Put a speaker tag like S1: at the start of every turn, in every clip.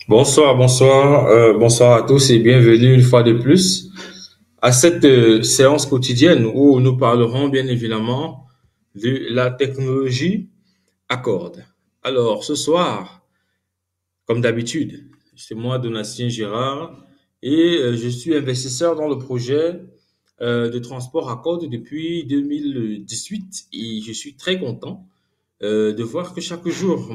S1: Bonsoir à tous et bienvenue une fois de plus à cette séance quotidienne où nous parlerons bien évidemment de la technologie à cordes. Alors ce soir, comme d'habitude, c'est moi Donatien Gérard et je suis investisseur dans le projet de transport à cordes depuis 2018 et je suis très content de voir que chaque jour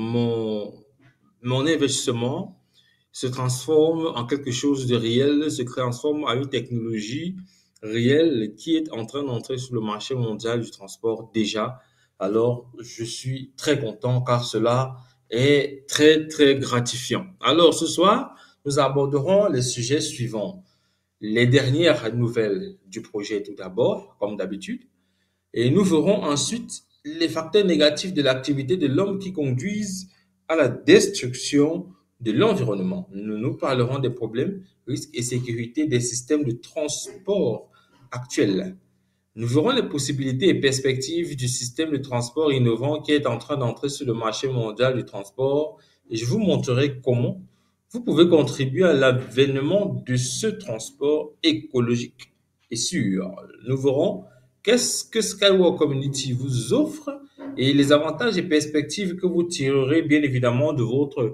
S1: mon investissement se transforme en quelque chose de réel, se transforme en une technologie réelle qui est en train d'entrer sur le marché mondial du transport déjà. Alors, je suis très content car cela est très, très gratifiant. Alors, ce soir, nous aborderons les sujets suivants. Les dernières nouvelles du projet tout d'abord, comme d'habitude, et nous verrons ensuite les facteurs négatifs de l'activité de l'homme qui conduisent à la destruction de l'environnement. Nous parlerons des problèmes, risques et sécurité des systèmes de transport actuels. Nous verrons les possibilités et perspectives du système de transport innovant qui est en train d'entrer sur le marché mondial du transport et je vous montrerai comment vous pouvez contribuer à l'avènement de ce transport écologique et sûr. Nous verrons qu'est-ce que Skywalk Community vous offre et les avantages et perspectives que vous tirerez bien évidemment de votre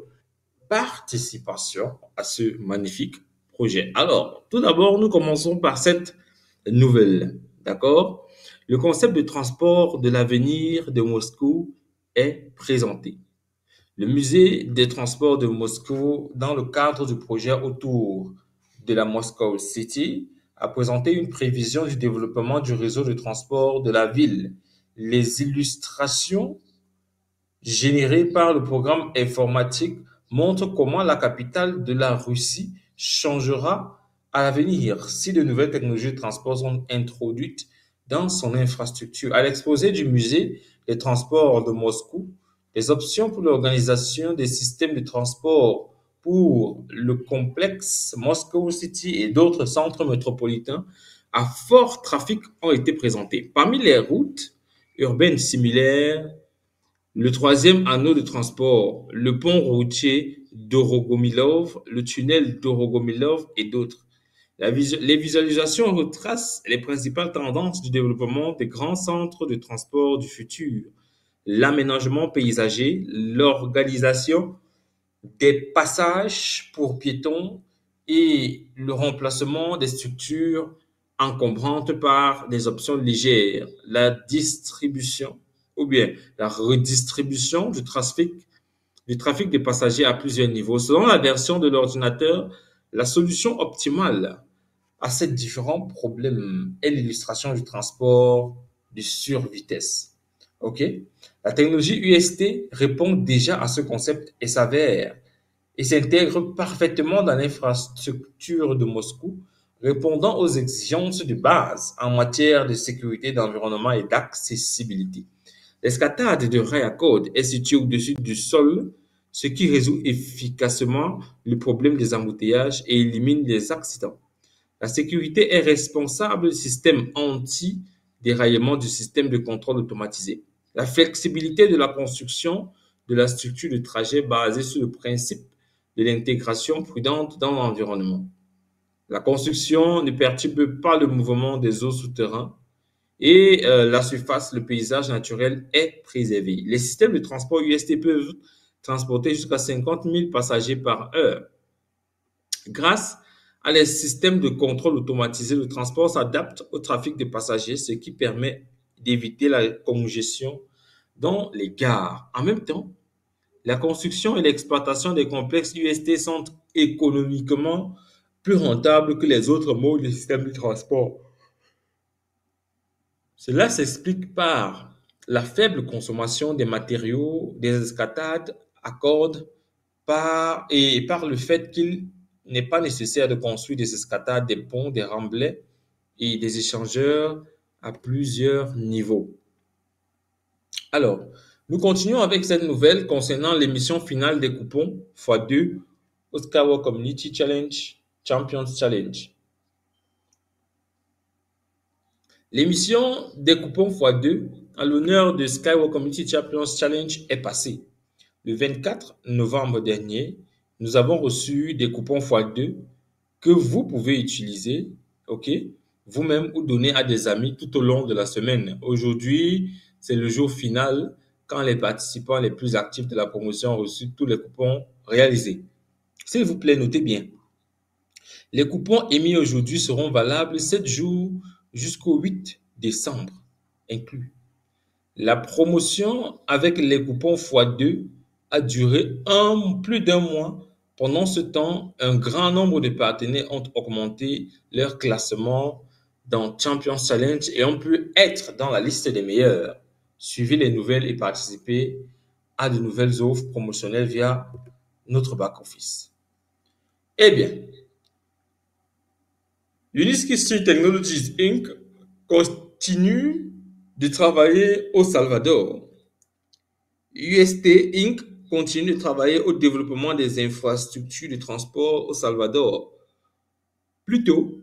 S1: participation à ce magnifique projet. Alors, tout d'abord, nous commençons par cette nouvelle. D'accord? Le concept de transport de l'avenir de Moscou est présenté. Le musée des transports de Moscou, dans le cadre du projet autour de la Moscow City, a présenté une prévision du développement du réseau de transport de la ville. Les illustrations générées par le programme informatique montrent comment la capitale de la Russie changera à l'avenir si de nouvelles technologies de transport sont introduites dans son infrastructure. À l'exposé du musée des transports de Moscou, les options pour l'organisation des systèmes de transport pour le complexe Moscow City et d'autres centres métropolitains à fort trafic ont été présentées. Parmi les routes urbaines similaires, le troisième anneau de transport, le pont routier d'Orogomilov, le tunnel d'Orogomilov et d'autres. Les visualisations retracent les principales tendances du développement des grands centres de transport du futur, l'aménagement paysager, l'organisation des passages pour piétons et le remplacement des structures encombrantes par des options légères, la distribution ou bien la redistribution du trafic des passagers à plusieurs niveaux. Selon la version de l'ordinateur, la solution optimale à ces différents problèmes est l'illustration du transport de survitesse. OK? La technologie UST répond déjà à ce concept et s'avère et s'intègre parfaitement dans l'infrastructure de Moscou, répondant aux exigences de base en matière de sécurité, d'environnement et d'accessibilité. L'escatade de rails à cordes est située au-dessus du sol, ce qui résout efficacement le problème des embouteillages et élimine les accidents. La sécurité est responsable du système anti-déraillement du système de contrôle automatisé. La flexibilité de la construction de la structure de trajet basée sur le principe de l'intégration prudente dans l'environnement. La construction ne perturbe pas le mouvement des eaux souterrains et la surface, le paysage naturel est préservé. Les systèmes de transport UST peuvent transporter jusqu'à 50 000 passagers par heure. Grâce à les systèmes de contrôle automatisé, le transport s'adapte au trafic de passagers, ce qui permet d'éviter la congestion dans les gares. En même temps, la construction et l'exploitation des complexes UST sont économiquement plus rentables que les autres modes de système de transport. Cela s'explique par la faible consommation des matériaux, des escatades à cordes et par le fait qu'il n'est pas nécessaire de construire des escatades, des ponts, des remblais et des échangeurs à plusieurs niveaux. Alors, nous continuons avec cette nouvelle concernant l'émission finale des coupons x2 au Skyward Community Challenge Champions Challenge. L'émission des coupons x2 à l'honneur de Skyward Community Champions Challenge est passée le 24 novembre dernier Nous avons reçu des coupons x2 que vous pouvez utiliser, OK, vous-même ou donner à des amis tout au long de la semaine. Aujourd'hui, c'est le jour final quand les participants les plus actifs de la promotion ont reçu tous les coupons réalisés. S'il vous plaît, notez bien. Les coupons émis aujourd'hui seront valables 7 jours jusqu'au 8 décembre inclus. La promotion avec les coupons x2 a duré plus d'un mois. Pendant ce temps, un grand nombre de partenaires ont augmenté leur classement dans Champions Challenge et ont pu être dans la liste des meilleurs. Suivez les nouvelles et participez à de nouvelles offres promotionnelles via notre back-office. Eh bien, Unisky Technologies Inc. continue de travailler au Salvador. UST Inc. continue de travailler au développement des infrastructures de transport au Salvador. Plus tôt,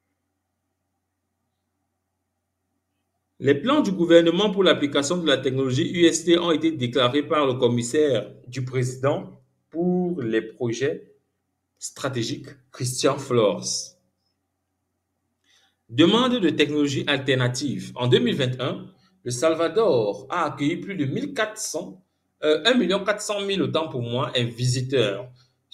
S1: les plans du gouvernement pour l'application de la technologie UST ont été déclarés par le commissaire du président pour les projets stratégiques, Christian Flores. Demande de technologies alternatives. En 2021, le Salvador a accueilli plus de 1 400 000 autant pour moi un visiteur,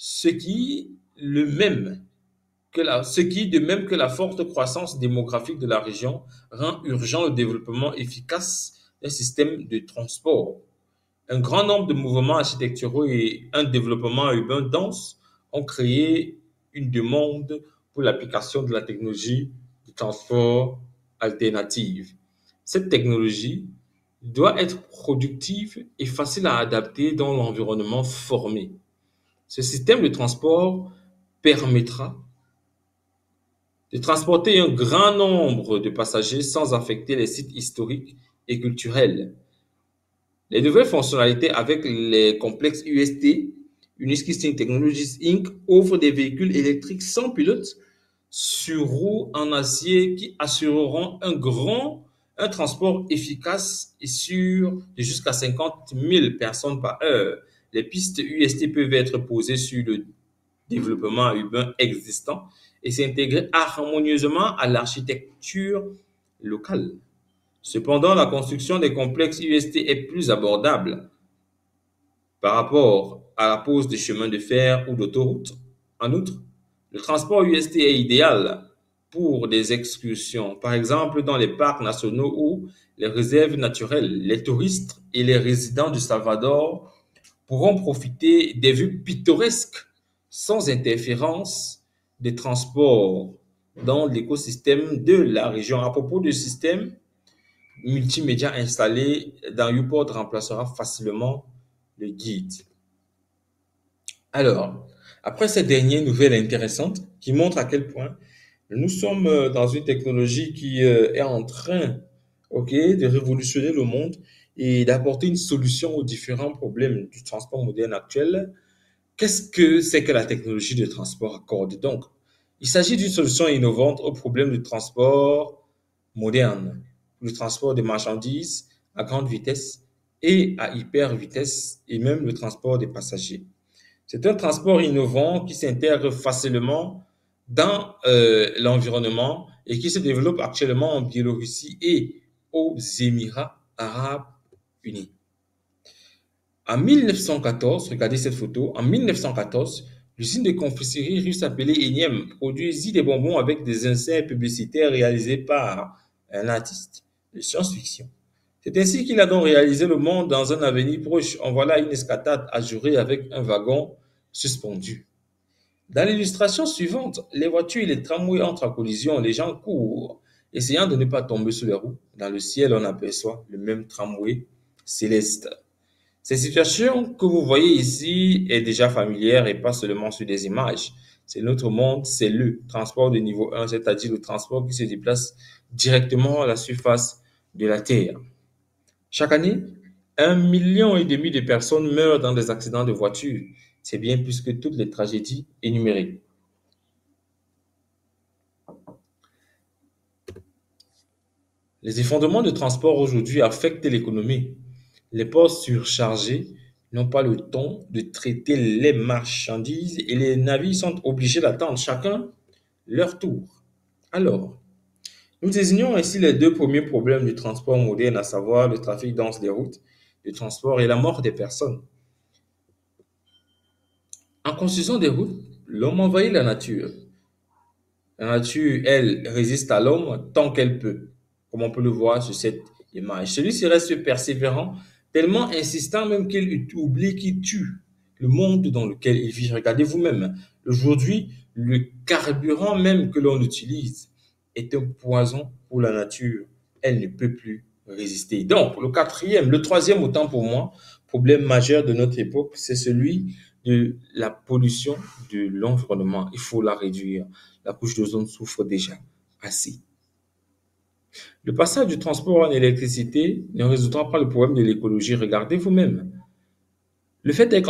S1: ce qui, de même que la forte croissance démographique de la région, rend urgent le développement efficace d'un système de transport. Un grand nombre de mouvements architecturaux et un développement urbain dense ont créé une demande pour l'application de la technologie de transport alternative. Cette technologie doit être productive et facile à adapter dans l'environnement formé. Ce système de transport permettra de transporter un grand nombre de passagers sans affecter les sites historiques et culturels. Les nouvelles fonctionnalités avec les complexes UST, Unisky Technologies Inc. offrent des véhicules électriques sans pilote sur roues en acier qui assureront un transport efficace et sûr de jusqu'à 50 000 personnes par heure. Les pistes UST peuvent être posées sur le développement urbain existant et s'intégrer harmonieusement à l'architecture locale. Cependant, la construction des complexes UST est plus abordable par rapport à la pose de chemins de fer ou d'autoroutes. En outre, le transport UST est idéal pour des excursions, par exemple dans les parcs nationaux ou les réserves naturelles. Les touristes et les résidents du Salvador pourront profiter des vues pittoresques sans interférence des transports dans l'écosystème de la région. À propos du système multimédia installé dans YouPort remplacera facilement le guide. Alors, après cette dernière nouvelle intéressante qui montre à quel point nous sommes dans une technologie qui est en train, ok, de révolutionner le monde et d'apporter une solution aux différents problèmes du transport moderne actuel. Qu'est-ce que c'est que la technologie de transport accorde donc? Il s'agit d'une solution innovante aux problèmes de transport moderne, le transport de marchandises à grande vitesse et à hyper vitesse et même le transport des passagers. C'est un transport innovant qui s'intègre facilement dans l'environnement et qui se développe actuellement en Biélorussie et aux Émirats arabes unis. En 1914, regardez cette photo, en 1914, l'usine de confiserie russe appelée Enyem produisit des bonbons avec des inserts publicitaires réalisés par un artiste de science-fiction. C'est ainsi qu'il a donc réalisé le monde dans un avenir proche. En voilà une escatade ajourée avec un wagon suspendu. Dans l'illustration suivante, les voitures et les tramways entrent en collision, les gens courent, essayant de ne pas tomber sous les roues. Dans le ciel, on aperçoit le même tramway céleste. Cette situation que vous voyez ici est déjà familière et pas seulement sur des images. C'est notre monde, c'est le transport de niveau 1, c'est-à-dire le transport qui se déplace directement à la surface de la Terre. Chaque année, 1,5 million de personnes meurent dans des accidents de voiture. C'est bien plus que toutes les tragédies énumérées. Les effondrements de transport aujourd'hui affectent l'économie. Les ports surchargés, n'ont pas le temps de traiter les marchandises et les navires sont obligés d'attendre chacun leur tour. Alors, nous désignons ainsi les deux premiers problèmes du transport moderne, à savoir le trafic dense des routes de transport et la mort des personnes. En construisant des routes, l'homme envahit la nature. La nature, elle, résiste à l'homme tant qu'elle peut, comme on peut le voir sur cette image. Celui-ci reste persévérant, tellement insistant même qu'il oublie qu'il tue le monde dans lequel il vit. Regardez vous-même, aujourd'hui, le carburant même que l'on utilise est un poison pour la nature. Elle ne peut plus résister. Donc, le troisième autant pour moi, problème majeur de notre époque, c'est celui de la pollution de l'environnement. Il faut la réduire. La couche d'ozone souffre déjà assez. Le passage du transport en électricité ne résoudra pas le problème de l'écologie. Regardez vous-même. Le fait est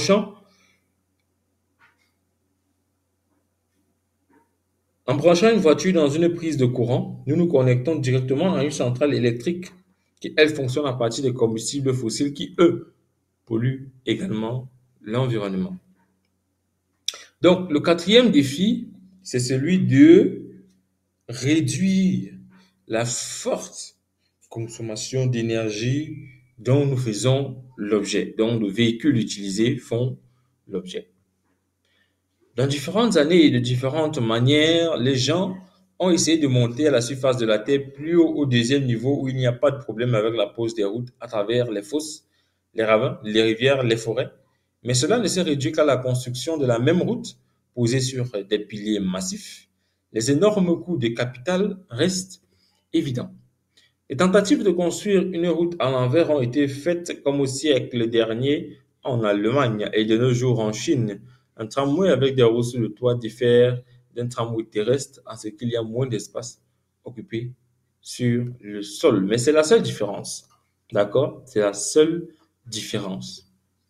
S1: en branchant une voiture dans une prise de courant, nous nous connectons directement à une centrale électrique qui, elle, fonctionne à partir des combustibles fossiles qui, eux, polluent également l'environnement. Donc, le quatrième défi, c'est celui de réduire la forte consommation d'énergie dont nous faisons l'objet, dont nos véhicules utilisés font l'objet. Dans différentes années et de différentes manières, les gens ont essayé de monter à la surface de la Terre plus haut au deuxième niveau où il n'y a pas de problème avec la pose des routes à travers les fosses, les ravins, les rivières, les forêts. Mais cela ne s'est réduit qu'à la construction de la même route posée sur des piliers massifs. Les énormes coûts de capital restent évidents. Les tentatives de construire une route à l'envers ont été faites comme au siècle dernier en Allemagne et de nos jours en Chine. Un tramway avec des roues sur le toit diffère d'un tramway terrestre en ce qu'il y a moins d'espace occupé sur le sol. Mais c'est la seule différence. D'accord? C'est la seule différence.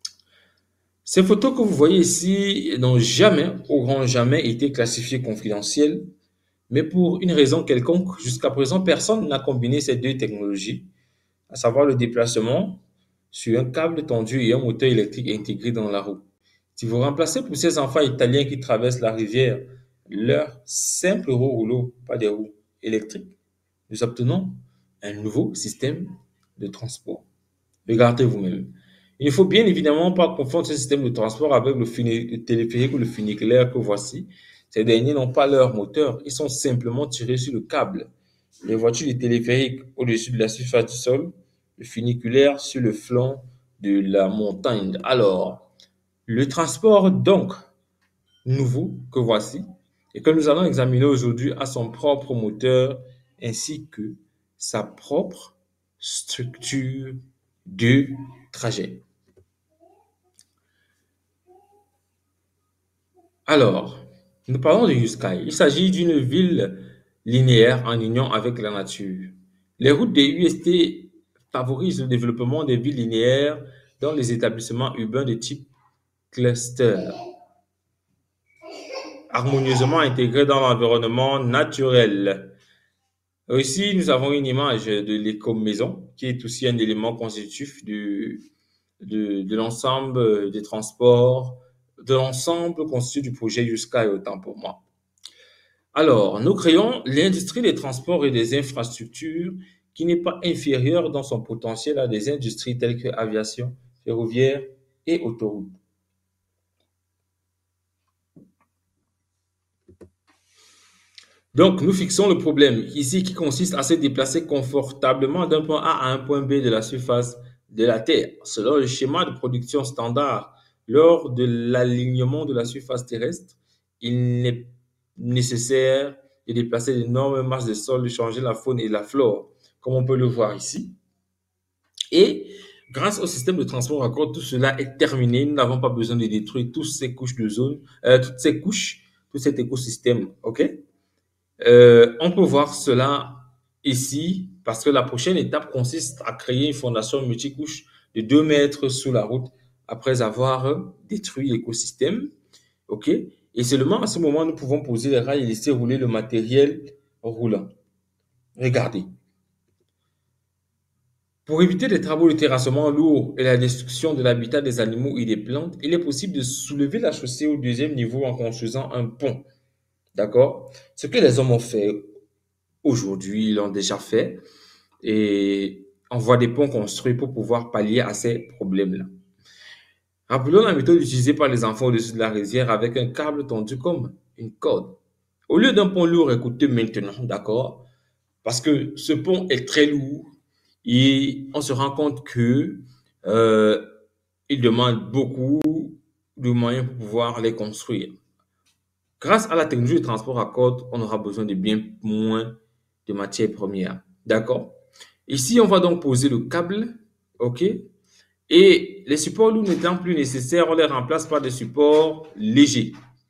S1: Ces photos que vous voyez ici n'ont jamais, auront jamais été classifiées confidentielles, mais pour une raison quelconque, jusqu'à présent, personne n'a combiné ces deux technologies, à savoir le déplacement sur un câble tendu et un moteur électrique intégré dans la roue. Si vous remplacez pour ces enfants italiens qui traversent la rivière leur simple roue rouleau, pas des roues électriques, nous obtenons un nouveau système de transport. Regardez vous-même. Il ne faut bien évidemment pas confondre ce système de transport avec le téléphérique ou le funiculaire que voici. Ces derniers n'ont pas leur moteur, ils sont simplement tirés sur le câble. Les voitures de téléphérique au-dessus de la surface du sol, le funiculaire sur le flanc de la montagne. Alors, le transport donc nouveau que voici et que nous allons examiner aujourd'hui a son propre moteur ainsi que sa propre structure de trajet. Alors, nous parlons de U-Sky. Il s'agit d'une ville linéaire en union avec la nature. Les routes des UST favorisent le développement des villes linéaires dans les établissements urbains de type cluster, harmonieusement intégrés dans l'environnement naturel. Ici, nous avons une image de l'éco-maison qui est aussi un élément constitutif de l'ensemble des transports, de l'ensemble constitué du projet U-Sky, autant pour moi. Alors, nous créons l'industrie des transports et des infrastructures qui n'est pas inférieure dans son potentiel à des industries telles que aviation, ferroviaire et autoroute. Donc, nous fixons le problème ici qui consiste à se déplacer confortablement d'un point A à un point B de la surface de la Terre. Selon le schéma de production standard, lors de l'alignement de la surface terrestre, il n'est nécessaire de déplacer d'énormes masses de sol, de changer la faune et la flore, comme on peut le voir ici. Et grâce au système de transport à cordes, tout cela est terminé. Nous n'avons pas besoin de détruire toutes ces couches de zone, toutes ces couches, tout cet écosystème. OK? On peut voir cela ici parce que la prochaine étape consiste à créer une fondation multicouche de 2 mètres sous la route après avoir détruit l'écosystème. OK? Et seulement à ce moment, nous pouvons poser les rails et laisser rouler le matériel roulant. Regardez. Pour éviter les travaux de terrassement lourds et la destruction de l'habitat des animaux et des plantes, il est possible de soulever la chaussée au deuxième niveau en construisant un pont. D'accord? Ce que les hommes ont fait aujourd'hui, ils l'ont déjà fait et on voit des ponts construits pour pouvoir pallier à ces problèmes-là. Rappelons la méthode utilisée par les enfants au-dessus de la rizière avec un câble tendu comme une corde. Au lieu d'un pont lourd et coûteux maintenant, d'accord? Parce que ce pont est très lourd et on se rend compte que euh, il demande beaucoup de moyens pour pouvoir les construire. Grâce à la technologie de transport à corde, on aura besoin de bien moins de matières premières. D'accord? Ici, on va donc poser le câble, OK? Et les supports lourds n'étant plus nécessaires, on les remplace par des supports légers.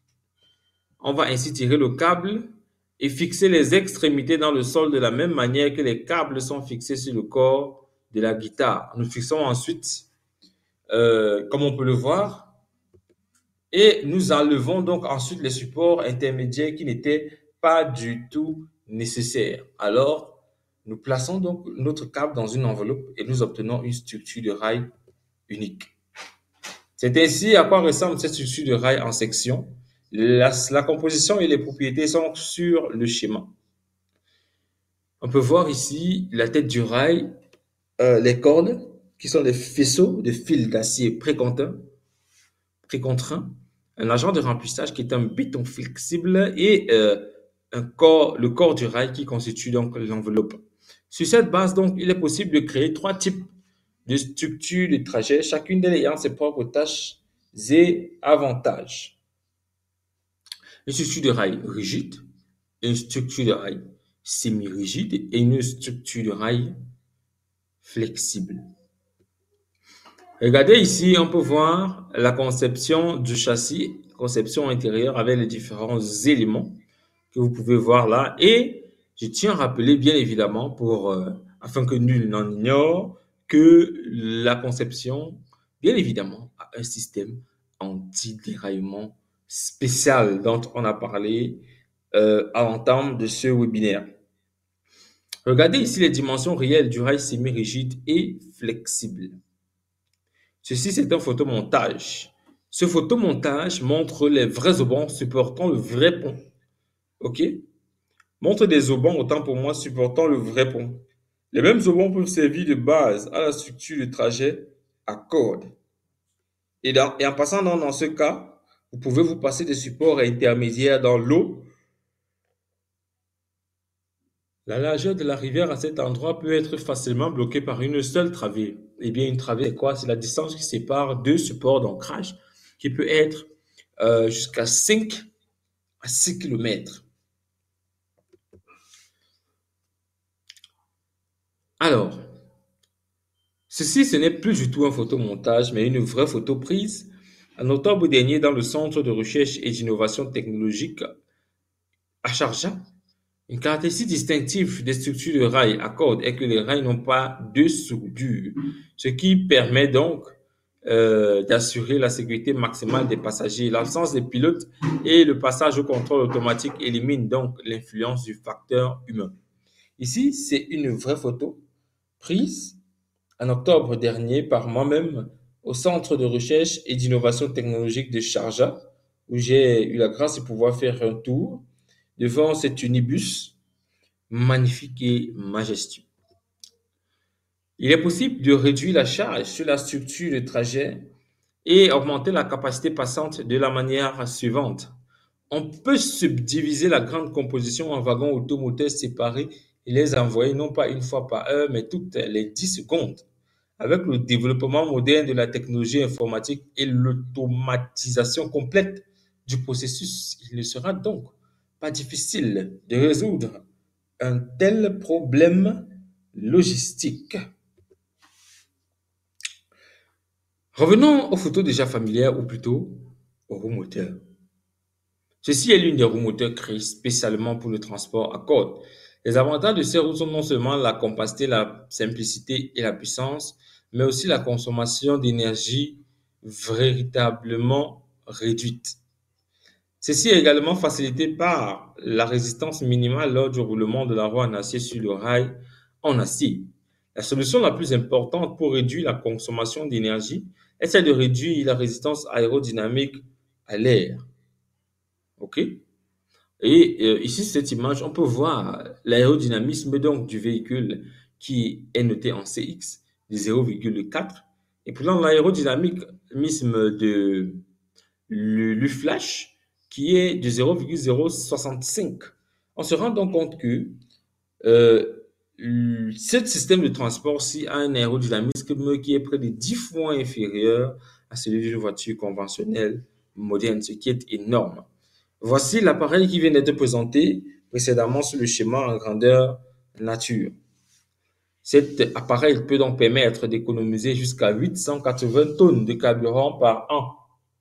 S1: On va ainsi tirer le câble et fixer les extrémités dans le sol de la même manière que les câbles sont fixés sur le corps de la guitare. Nous fixons ensuite, comme on peut le voir, et nous enlevons donc ensuite les supports intermédiaires qui n'étaient pas du tout nécessaires. Alors, nous plaçons donc notre câble dans une enveloppe et nous obtenons une structure de rail unique. C'est ainsi à quoi ressemble cette structure de rail en section. La composition et les propriétés sont sur le schéma. On peut voir ici la tête du rail, les cordes, qui sont des faisceaux de fils d'acier précontraints, un agent de remplissage qui est un béton flexible et le corps du rail qui constitue donc l'enveloppe. Sur cette base, donc, il est possible de créer trois types de structures de trajet, chacune d'elles ayant ses propres tâches et avantages. Une structure de rail rigide, une structure de rail semi-rigide et une structure de rail flexible. Regardez ici, on peut voir la conception du châssis, conception intérieure avec les différents éléments que vous pouvez voir là. Et je tiens à rappeler, bien évidemment, afin que nul n'en ignore, que la conception, bien évidemment, a un système anti-déraillement spécial dont on a parlé à l'entame de ce webinaire. Regardez ici les dimensions réelles du rail semi-rigide et flexible. Ceci, c'est un photomontage. Ce photomontage montre les vrais haubans supportant le vrai pont. OK? Montre des haubans, autant pour moi, supportant le vrai pont. Les mêmes haubans peuvent servir de base à la structure de trajet à corde. Et en passant dans ce cas, vous pouvez vous passer des supports intermédiaires dans l'eau. La largeur de la rivière à cet endroit peut être facilement bloquée par une seule travée. Eh bien, une travée, c'est quoi? C'est la distance qui sépare deux supports d'ancrage qui peut être jusqu'à 5 à 6 km. Alors, ceci, ce n'est plus du tout un photomontage, mais une vraie photo prise en octobre dernier dans le Centre de recherche et d'innovation technologique à Sharjah. Une caractéristique distinctive des structures de rails à corde est que les rails n'ont pas de soudure, ce qui permet donc d'assurer la sécurité maximale des passagers. L'absence des pilotes et le passage au contrôle automatique éliminent donc l'influence du facteur humain. Ici, c'est une vraie photo prise en octobre dernier par moi-même au Centre de recherche et d'innovation technologique de Sharjah, où j'ai eu la grâce de pouvoir faire un tour devant cet unibus magnifique et majestueux. Il est possible de réduire la charge sur la structure de trajet et augmenter la capacité passante de la manière suivante. On peut subdiviser la grande composition en wagons automoteurs séparés et les envoyer non pas une fois par heure, mais toutes les 10 secondes. Avec le développement moderne de la technologie informatique et l'automatisation complète du processus, il ne sera donc pas difficile de résoudre un tel problème logistique. Revenons aux photos déjà familières ou plutôt aux roues moteurs. Ceci est l'une des roues moteurs créées spécialement pour le transport à corde. Les avantages de ces roues sont non seulement la compacité, la simplicité et la puissance, mais aussi la consommation d'énergie véritablement réduite. Ceci est également facilité par la résistance minimale lors du roulement de la roue en acier sur le rail en acier. La solution la plus importante pour réduire la consommation d'énergie est celle de réduire la résistance aérodynamique à l'air. OK? Et ici, cette image, on peut voir l'aérodynamisme donc du véhicule qui est noté en CX de 0,4. Et puis là, l'aérodynamisme de le flash qui est de 0,065. On se rend donc compte que euh, ce système de transport-ci a un aérodynamisme qui est près de 10 fois inférieur à celui d'une voiture conventionnelle moderne, ce qui est énorme. Voici l'appareil qui vient d'être présenté précédemment sur le schéma en grandeur nature. Cet appareil peut donc permettre d'économiser jusqu'à 880 tonnes de carburant par an.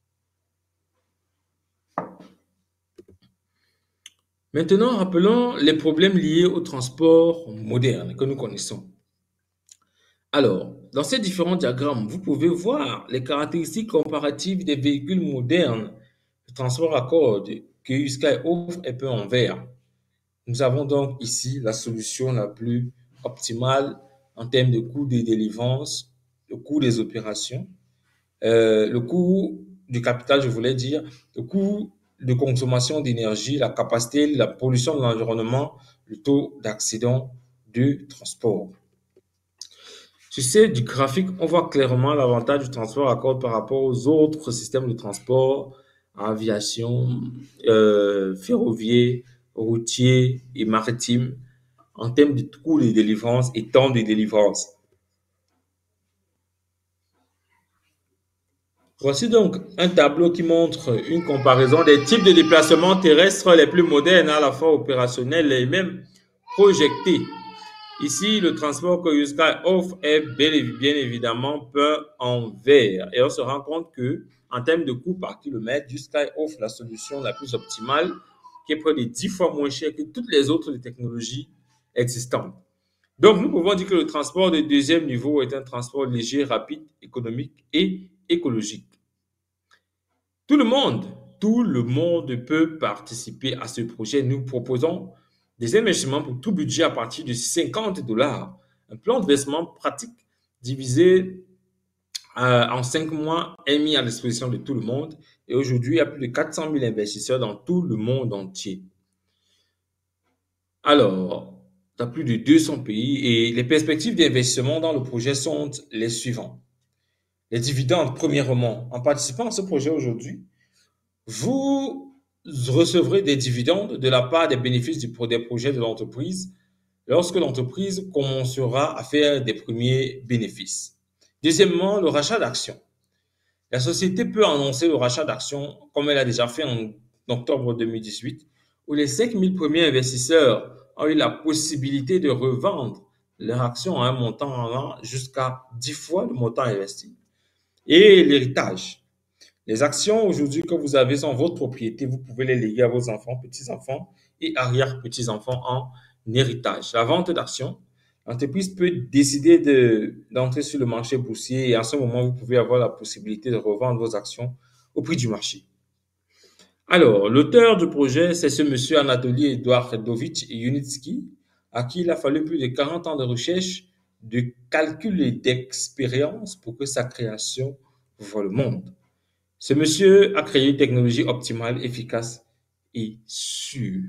S1: Maintenant, rappelons les problèmes liés au transport moderne que nous connaissons. Alors, dans ces différents diagrammes, vous pouvez voir les caractéristiques comparatives des véhicules modernes de transport à cordes que USky offre et peut en vert. Nous avons donc ici la solution la plus optimale en termes de coût de délivrance, le coût des opérations, le coût du capital, je voulais dire, le coût de consommation d'énergie, la capacité, la pollution de l'environnement, le taux d'accident de transport. Sur ce graphique, on voit clairement l'avantage du transport à cordes par rapport aux autres systèmes de transport, aviation, ferroviaire, routier et maritime, en termes de coût de délivrance et temps de délivrance. Voici donc un tableau qui montre une comparaison des types de déplacements terrestres les plus modernes, à la fois opérationnels et même projetés. Ici, le transport que USky offre est bien évidemment peint en vert. Et on se rend compte que, en termes de coût par kilomètre, USky offre la solution la plus optimale, qui est près de 10 fois moins chère que toutes les autres technologies existantes. Donc, nous pouvons dire que le transport de deuxième niveau est un transport léger, rapide, économique et écologique. Tout le monde, tout le monde peut participer à ce projet. Nous proposons des investissements pour tout budget à partir de 50 dollars. Un plan de versement pratique divisé en 5 mois est mis à disposition de tout le monde. Et aujourd'hui, il y a plus de 400 000 investisseurs dans tout le monde entier. Alors, dans plus de 200 pays et les perspectives d'investissement dans le projet sont les suivants. Les dividendes, premièrement, en participant à ce projet aujourd'hui, vous recevrez des dividendes de la part des bénéfices des projets de l'entreprise lorsque l'entreprise commencera à faire des premiers bénéfices. Deuxièmement, le rachat d'actions. La société peut annoncer le rachat d'actions comme elle a déjà fait en octobre 2018, où les 5 000 premiers investisseurs ont eu la possibilité de revendre leurs actions à un montant allant jusqu'à 10 fois le montant investi. Et l'héritage. Les actions aujourd'hui que vous avez sont votre propriété. Vous pouvez les léguer à vos enfants, petits-enfants et arrière-petits-enfants en héritage. La vente d'actions, l'entreprise peut décider d'entrer sur le marché boursier et à ce moment, vous pouvez avoir la possibilité de revendre vos actions au prix du marché. Alors, l'auteur du projet, c'est ce monsieur Anatoly Eduardovich Yunitsky, à qui il a fallu plus de 40 ans de recherche, de calcul et d'expérience pour que sa création voie le monde. Ce monsieur a créé une technologie optimale, efficace et sûre.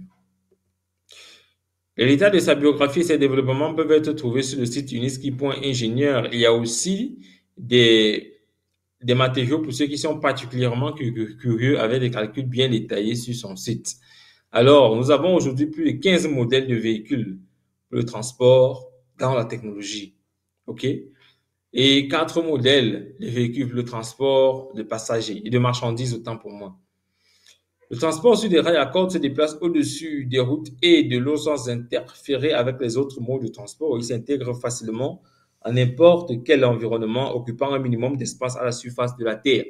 S1: Les détails de sa biographie et ses développements peuvent être trouvés sur le site uniski.ingénieur. Il y a aussi des matériaux pour ceux qui sont particulièrement curieux avec des calculs bien détaillés sur son site. Alors, nous avons aujourd'hui plus de 15 modèles de véhicules pour le transport dans la technologie. OK? Et 4 modèles de véhicules pour le transport de passagers et de marchandises, autant pour moi. Le transport sur des rails à cordes se déplace au-dessus des routes et de l'eau sans interférer avec les autres modes de transport. Il s'intègre facilement à n'importe quel environnement occupant un minimum d'espace à la surface de la Terre.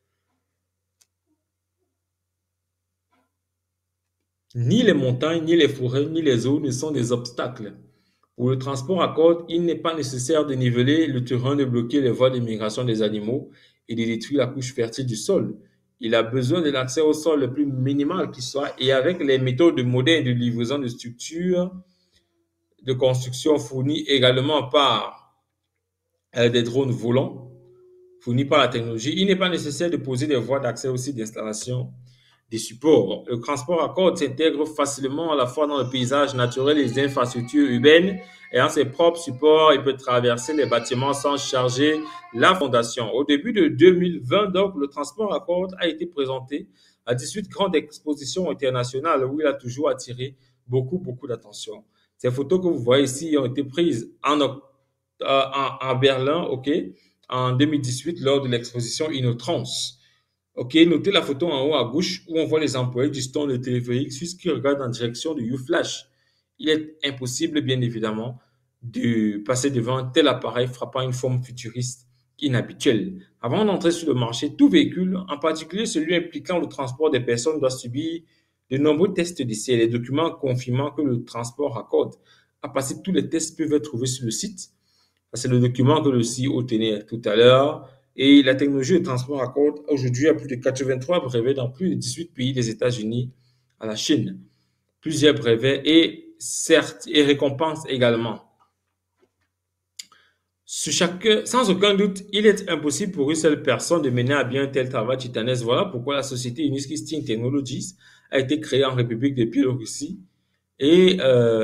S1: Ni les montagnes, ni les forêts, ni les eaux ne sont des obstacles. Pour le transport à cordes, il n'est pas nécessaire de niveler le terrain, de bloquer les voies de migration des animaux et de détruire la couche fertile du sol. Il a besoin de l'accès au sol le plus minimal qui soit et avec les méthodes modernes de livraison de structures de construction fournies également par des drones volants fournis par la technologie. Il n'est pas nécessaire de poser des voies d'accès aussi d'installation des supports. Le transport à cordes s'intègre facilement à la fois dans le paysage naturel et les infrastructures urbaines. Ayant ses propres supports, il peut traverser les bâtiments sans charger la fondation. Au début de 2020, donc, le transport à cordes a été présenté à 18 grandes expositions internationales où il a toujours attiré beaucoup d'attention. Ces photos que vous voyez ici ont été prises en Berlin, ok, en 2018 lors de l'exposition Innotrans. Ok, notez la photo en haut à gauche où on voit les employés du stand de téléphérique suisse qui regardent en direction du U-Flash. Il est impossible, bien évidemment, de passer devant un tel appareil frappant une forme futuriste inhabituelle. Avant d'entrer sur le marché, tout véhicule, en particulier celui impliquant le transport des personnes, doit subir de nombreux tests d'essai. Les documents confirmant que le transport accorde a passé tous les tests peuvent être trouvés sur le site. C'est le document que le CEO tenait tout à l'heure. Et la technologie de transport à cordes aujourd'hui a plus de 83 brevets dans plus de 18 pays des États-Unis à la Chine. Plusieurs brevets et certes et récompenses également. Sans aucun doute, il est impossible pour une seule personne de mener à bien un tel travail titanesque. Voilà pourquoi la société Uniski Steam Technologies a été créée en République de Biélorussie et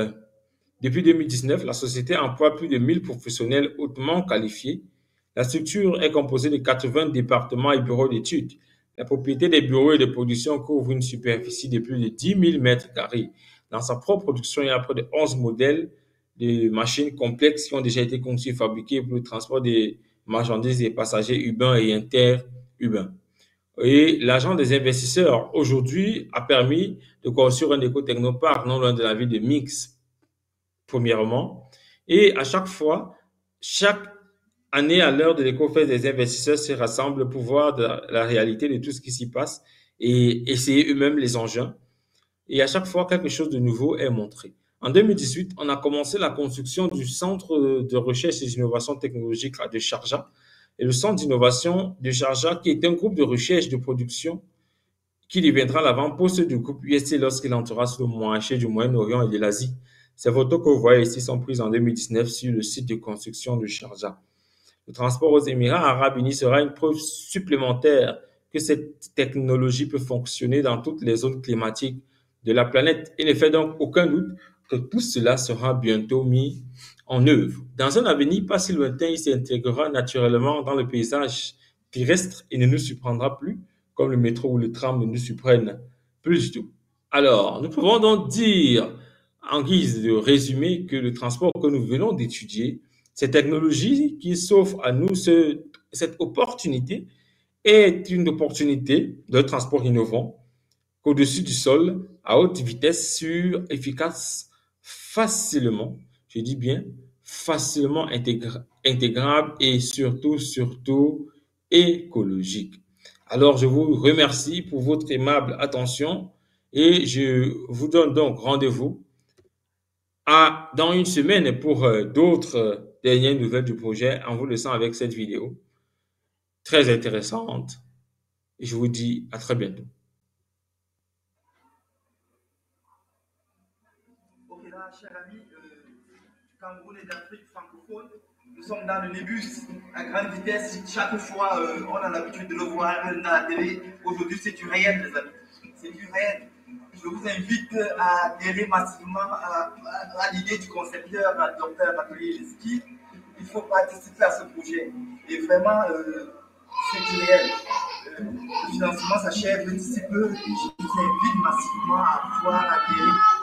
S1: depuis 2019, la société emploie plus de 1000 professionnels hautement qualifiés. La structure est composée de 80 départements et bureaux d'études. La propriété des bureaux et de production couvre une superficie de plus de 10 000 mètres carrés. Dans sa propre production, il y a près de 11 modèles de machines complexes qui ont déjà été conçues et fabriquées pour le transport des marchandises et passagers urbains et interurbains. Et l'argent des investisseurs aujourd'hui a permis de construire un éco-technoparc non loin de la ville de Mix, premièrement. Et à chaque fois, chaque année, à l'heure de l'éco-fest, des investisseurs se rassemblent pour voir la réalité de tout ce qui s'y passe et essayer eux-mêmes les engins. Et à chaque fois, quelque chose de nouveau est montré. En 2018, on a commencé la construction du Centre de recherche et d'innovation technologique de Sharjah. Et le Centre d'innovation de Sharjah, qui est un groupe de recherche de production qui deviendra l'avant-poste du groupe USC lorsqu'il entrera sur le marché du Moyen-Orient et de l'Asie. Ces photos que vous voyez ici sont prises en 2019 sur le site de construction de Sharjah. Le transport aux Émirats arabes unis sera une preuve supplémentaire que cette technologie peut fonctionner dans toutes les zones climatiques de la planète. Il ne fait donc aucun doute que tout cela sera bientôt mis en œuvre. Dans un avenir pas si lointain, il s'intégrera naturellement dans le paysage terrestre et ne nous surprendra plus, comme le métro ou le tram ne nous surprennent plus du tout. Alors, nous pouvons donc dire, en guise de résumé, que le transport que nous venons d'étudier, cette technologie qui s'offre à nous, cette opportunité, est une opportunité de transport innovant qu'au-dessus du sol, à haute vitesse, sûr, efficace, facilement, je dis bien facilement intégrable et surtout écologique. Alors, je vous remercie pour votre aimable attention et je vous donne donc rendez-vous dans une semaine pour d'autres dernières nouvelles du projet en vous laissant avec cette vidéo très intéressante. Et je vous dis à très bientôt.
S2: Ok, là, cher ami, Cameroun et d'Afrique francophone, nous sommes dans le Nébus à grande vitesse. Chaque fois, on a l'habitude de le voir dans la télé. Aujourd'hui, c'est du réel, les amis. C'est du réel. Je vous invite à adhérer massivement à l'idée du concepteur, Dr Mathieu Leski. Il faut participer à ce projet. Et vraiment, c'est du réel. Le financement s'achève d'ici peu. Je vous invite massivement à pouvoir adhérer